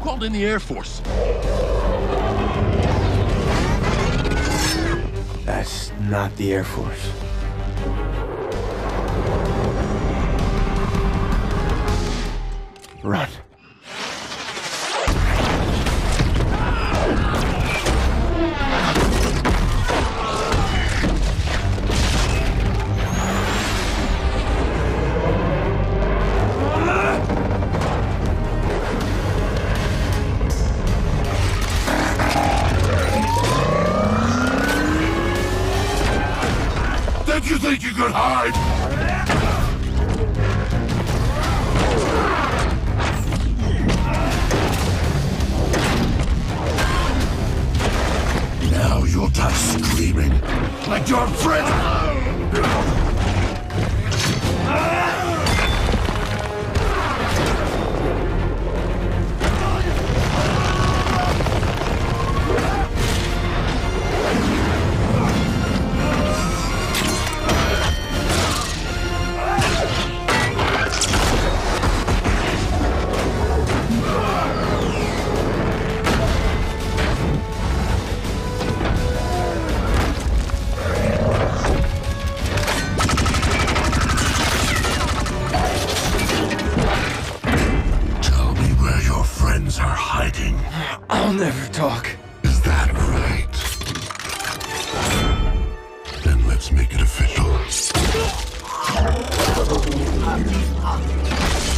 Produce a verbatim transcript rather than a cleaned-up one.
called in the Air Force? That's not the Air Force. Run. Did you think you could hide? Now you'll die screaming like your friend. Are hiding. I'll never talk. Is that right? Then let's make it official.